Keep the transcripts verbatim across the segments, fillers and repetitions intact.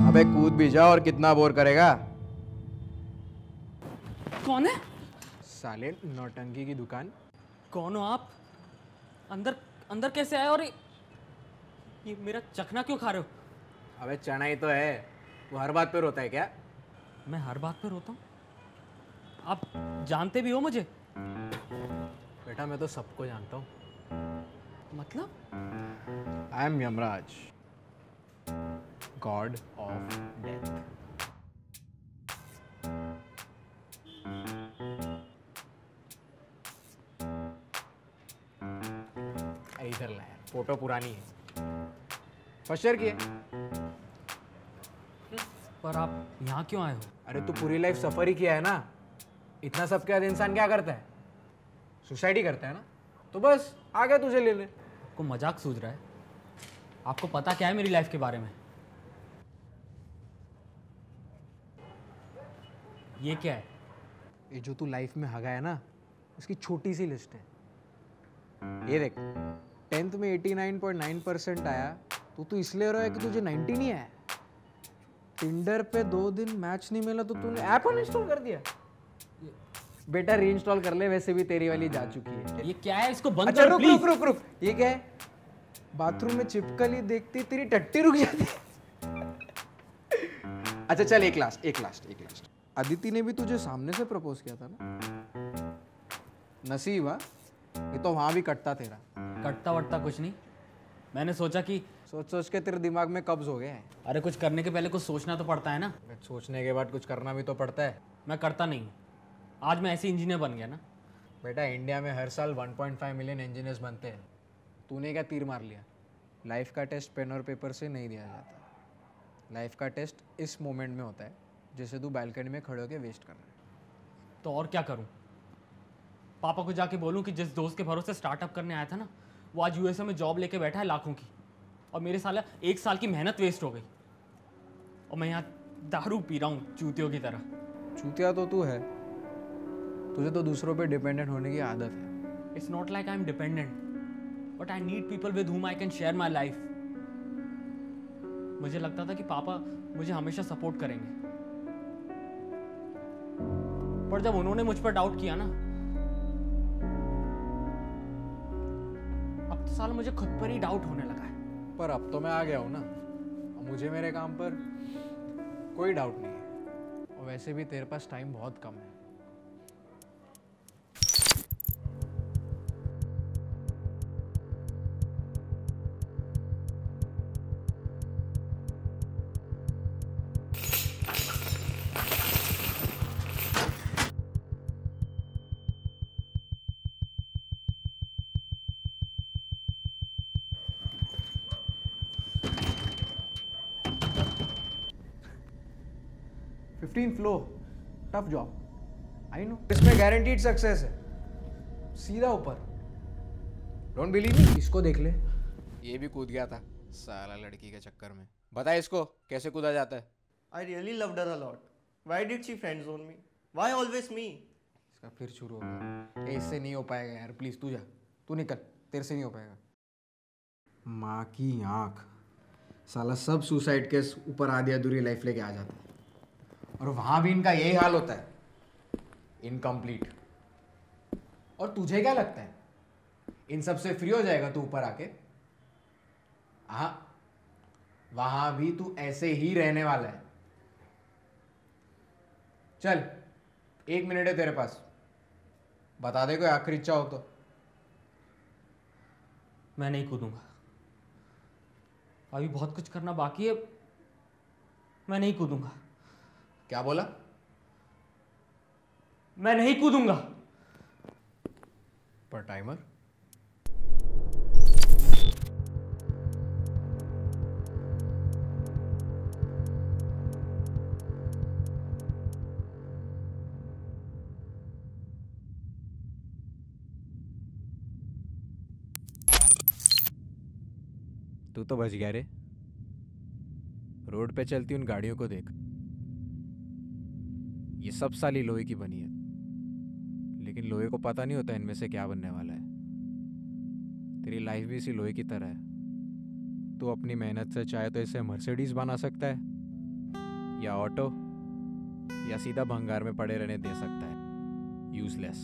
अबे कूद भी जा, और कितना बोर करेगा। कौन है? साले नौटंकी की दुकान। कौन हो आप? अंदर अंदर कैसे आए? और ये, ये मेरा चखना क्यों खा रहे हो? अबे चना ही तो है, वो हर बात पे रोता है क्या? मैं हर बात पे रोता हूँ? आप जानते भी हो मुझे? बेटा मैं तो सबको जानता हूँ। मतलब? I am Yamraj, god of death. इधर ला यार, फोटो पुरानी है, फर्स्ट ईयर की है। पर आप यहाँ क्यों आए हो? अरे तू पूरी लाइफ सफर ही किया है ना, इतना सब के बाद इंसान क्या करता है? सुसाइड ही करता है ना, तो बस आ गया तुझे ले ले। आपको मजाक सूझ रहा है? आपको पता क्या है मेरी लाइफ के बारे में? ये क्या है? ये जो तू लाइफ में हगा है ना, उसकी छोटी सी लिस्ट है। ये देख, टेंथ में नवासी पॉइंट नौ परसेंट आया तो तू इसलिए रहा है कि तुझे नब्बे नहीं आया। टिंडर पे दो दिन मैच नहीं मिला तो तूने ऐप अनइंस्टॉल कर दिया। बेटा रीइंस्टॉल कर ले, वैसे भी तेरी वाली जा चुकी है। ये क्या है? इसको बंद अच्छा करो रुक प्लीज। रुक रुक रुक, ये क्या है? बाथरूम में चिपकली देखती तेरी टट्टी रुक जाती। अच्छा चल, एक लास्ट एक लास्ट एक लास्ट अदिति ने भी तुझे सामने से प्रपोज किया था ना? नसीब है, ये तो वहां भी कटता तेरा। कटता वटता कुछ नहीं, मैंने सोचा कि सोच सोच के तेरे दिमाग में कब्ज हो गए हैं। अरे कुछ करने के पहले कुछ सोचना तो पड़ता है ना। सोचने के बाद कुछ करना भी तो पड़ता है। मैं करता नहीं हूँ, आज मैं ऐसे इंजीनियर बन गया ना। बेटा इंडिया में हर साल एक पॉइंट पाँच मिलियन इंजीनियर्स बनते हैं, तूने क्या तीर मार लिया? लाइफ का टेस्ट पेन और पेपर से नहीं दिया जाता। लाइफ का टेस्ट इस मोमेंट में होता है जैसे तू बालकनी में खड़े होकर वेस्ट कर रहा है। तो और क्या करूं? पापा को जाके बोलूं कि जिस दोस्त के भरोसे स्टार्टअप करने आया था ना, वो आज यूएसए में जॉब लेके बैठा है लाखों की, और मेरे साला एक साल की मेहनत वेस्ट हो गई, और मैं यहाँ दारू पी रहा हूँ चूतियों की तरह। चूतिया तो तू है, तुझे तो दूसरों पे डिपेंडेंट होने की आदत है। It's not like I am dependent, but I need people with whom I can share my life. मुझे लगता था कि पापा मुझे हमेशा सपोर्ट करेंगे, पर जब उन्होंने मुझ पर डाउट किया ना, अब तो साला मुझे खुद पर ही डाउट होने लगा है। पर अब तो मैं आ गया हूँ ना, और मुझे मेरे काम पर कोई डाउट नहीं है, और वैसे भी तेरे पास टाइम बहुत कम है। Fifteen flow, tough job, I know. इसमें गारंटीड सक्सेस है, सीधा ऊपर। डोंट बिलीव मी, इसको देख ले, ये भी कूद गया था साला लड़की के चक्कर में। बता इसको कैसे कूदा जाता है। I really loved her a lot. Why did she friend zone me? Why always me? इसका फिर शुरू हो गया। ए, इससे नहीं हो पाएगा यार, प्लीज तू जा, तू निकल, तेरे से नहीं हो पाएगा। माँ की आंख, साला सब सुसाइड केस ऊपर आधी अधूरी लाइफ लेके आ जाता है, और वहां भी इनका यही हाल होता है, इनकम्प्लीट। और तुझे क्या लगता है इन सब से फ्री हो जाएगा तू ऊपर आके? हाँ, वहां भी तू ऐसे ही रहने वाला है। चल एक मिनट है तेरे पास, बता दे कोई आखिरी इच्छा हो तो। मैं नहीं कूदूंगा, अभी बहुत कुछ करना बाकी है, मैं नहीं कूदूंगा। क्या बोला? मैं नहीं कूदूंगा। पर टाइमर। तू तो बच गया रे। रोड पे चलती उन गाड़ियों को देख, ये सब साली लोहे की बनी है, लेकिन लोहे को पता नहीं होता इनमें से क्या बनने वाला है। तेरी लाइफ भी इसी लोहे की तरह है। तू अपनी मेहनत से चाहे तो इसे मर्सिडीज बना सकता है, या ऑटो या सीधा भंगार में पड़े रहने दे सकता है। यूजलेस।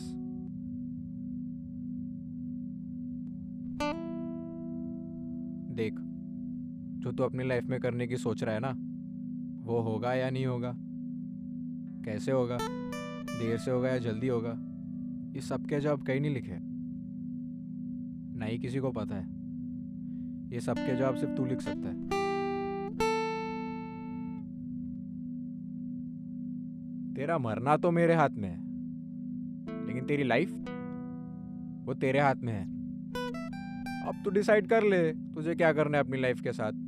देख, जो तू अपनी लाइफ में करने की सोच रहा है ना, वो होगा या नहीं होगा, कैसे होगा, देर से होगा या जल्दी होगा, ये सब के जवाब कहीं नहीं लिखे, ना ही किसी को पता है। ये सब के जवाब सिर्फ तू लिख सकता है। तेरा मरना तो मेरे हाथ में है, लेकिन तेरी लाइफ वो तेरे हाथ में है। अब तू डिसाइड कर ले तुझे क्या करना है अपनी लाइफ के साथ।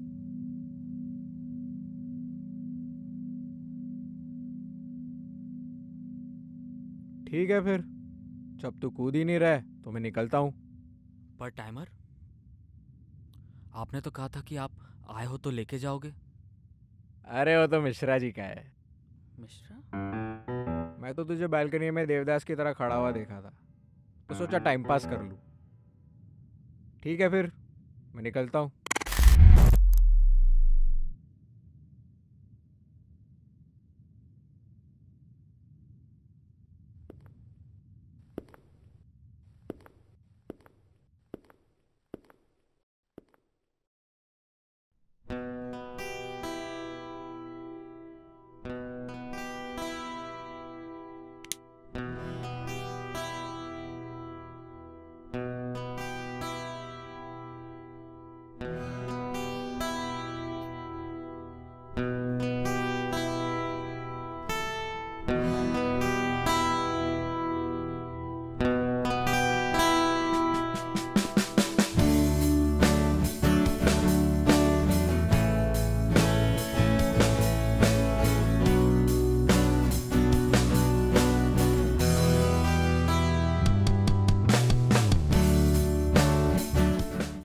ठीक है फिर, जब तू कूद ही नहीं रहा है तो मैं निकलता हूँ। पर टाइमर, आपने तो कहा था कि आप आए हो तो लेके जाओगे। अरे वो तो मिश्रा जी का है। मिश्रा? मैं तो तुझे बालकनी में देवदास की तरह खड़ा हुआ देखा था, तो सोचा टाइम पास कर लूँ। ठीक है फिर, मैं निकलता हूँ।